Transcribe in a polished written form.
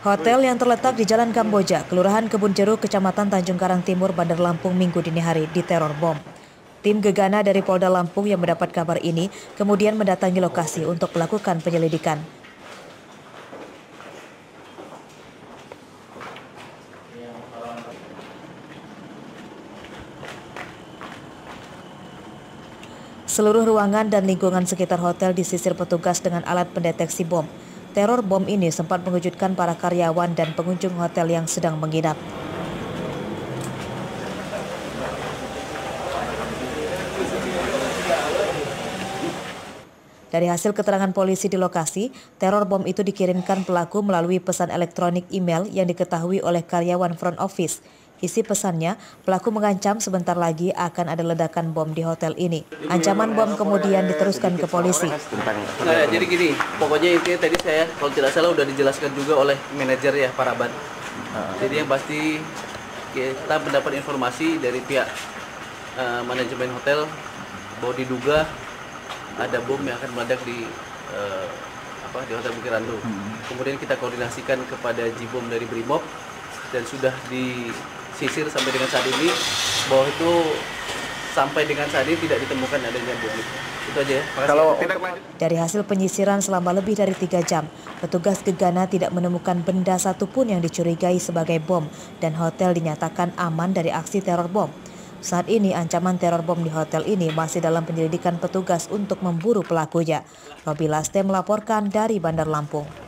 Hotel yang terletak di Jalan Kamboja, Kelurahan Kebun Jeruk, Kecamatan Tanjung Karang Timur, Bandar Lampung, Minggu dini hari diteror bom. Tim Gegana dari Polda Lampung yang mendapat kabar ini kemudian mendatangi lokasi untuk melakukan penyelidikan. Seluruh ruangan dan lingkungan sekitar hotel disisir petugas dengan alat pendeteksi bom. Teror bom ini sempat mengejutkan para karyawan dan pengunjung hotel yang sedang menginap. Dari hasil keterangan polisi di lokasi, teror bom itu dikirimkan pelaku melalui pesan elektronik email yang diketahui oleh karyawan front office. Isi pesannya, pelaku mengancam sebentar lagi akan ada ledakan bom di hotel ini. Ancaman bom kemudian diteruskan ke polisi. Nah, jadi gini, pokoknya intinya tadi saya kalau tidak salah udah dijelaskan juga oleh manajer ya Paraban. Jadi yang pasti kita mendapat informasi dari pihak manajemen hotel bahwa diduga ada bom yang akan meledak di Hotel Bukit Randu. Kemudian kita koordinasikan kepada Jibom dari Brimob dan sudah disisir sampai dengan saat ini bahwa itu sampai dengan saat ini tidak ditemukan adanya bom. Itu aja ya. Dari hasil penyisiran selama lebih dari 3 jam, petugas Gegana tidak menemukan benda satupun yang dicurigai sebagai bom dan hotel dinyatakan aman dari aksi teror bom. Saat ini ancaman teror bom di hotel ini masih dalam penyelidikan petugas untuk memburu pelakunya. Robi Laste melaporkan dari Bandar Lampung.